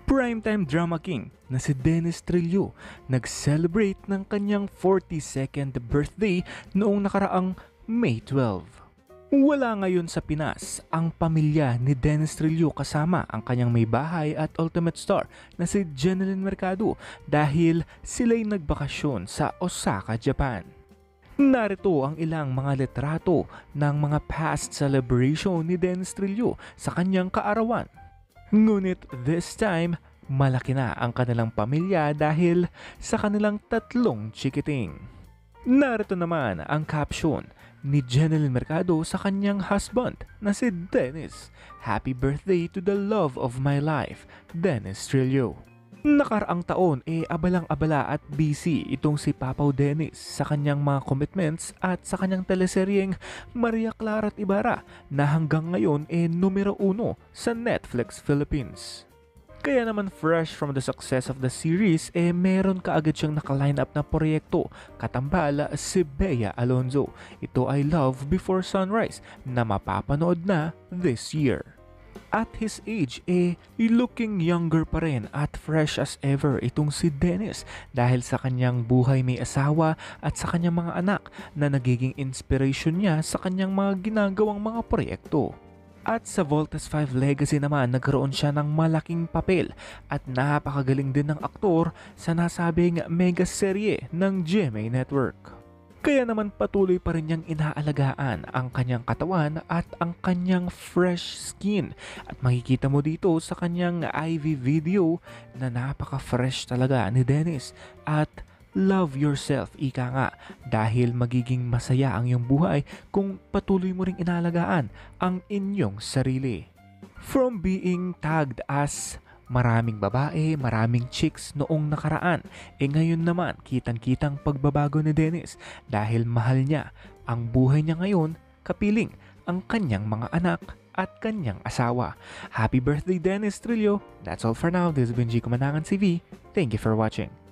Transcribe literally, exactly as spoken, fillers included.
Primetime drama king na si Dennis Trillo nag-celebrate ng kanyang forty-second birthday noong nakaraang May twelfth. Wala ngayon sa Pinas ang pamilya ni Dennis Trillo kasama ang kanyang may bahay at ultimate star na si Jennylyn dahil sila'y nagbakasyon sa Osaka, Japan. Narito ang ilang mga litrato ng mga past celebration ni Dennis Trillo sa kanyang kaarawan. Ngunit this time, malaki na ang kanilang pamilya dahil sa kanilang tatlong chikiting. Narito naman ang caption ni Jennylyn sa kanyang husband na si Dennis. Happy birthday to the love of my life, Dennis Trillo. Nakaraang taon e eh, abalang-abala at busy itong si Papaw Dennis sa kanyang mga commitments at sa kanyang teleseryeng Maria Clara at Ibarra na hanggang ngayon e eh, numero uno sa Netflix Philippines. Kaya naman fresh from the success of the series e eh, meron kaagad siyang nakaline up na proyekto katambal si Bea Alonzo. Ito ay Love Before Sunrise na mapapanood na this year. At his age, eh, looking younger pa rin at fresh as ever itong si Dennis dahil sa kanyang buhay may asawa at sa kanyang mga anak na nagiging inspiration niya sa kanyang mga ginagawang mga proyekto. At sa Voltes five Legacy naman, nagkaroon siya ng malaking papel at napakagaling din ng aktor sa nasabing mega serye ng G M A Network. Kaya naman patuloy pa rin niyang inaalagaan ang kanyang katawan at ang kanyang fresh skin. At makikita mo dito sa kanyang I V video na napaka-fresh talaga ni Dennis. At love yourself, ika nga, dahil magiging masaya ang iyong buhay kung patuloy mo ring inaalagaan ang inyong sarili. From being tagged as maraming babae, maraming chicks noong nakaraan. E ngayon naman, kitang-kitang pagbabago ni Dennis dahil mahal niya ang buhay niya ngayon, kapiling ang kanyang mga anak at kanyang asawa. Happy birthday, Dennis Trillo! That's all for now. This has been G Kumanangan T V. Thank you for watching.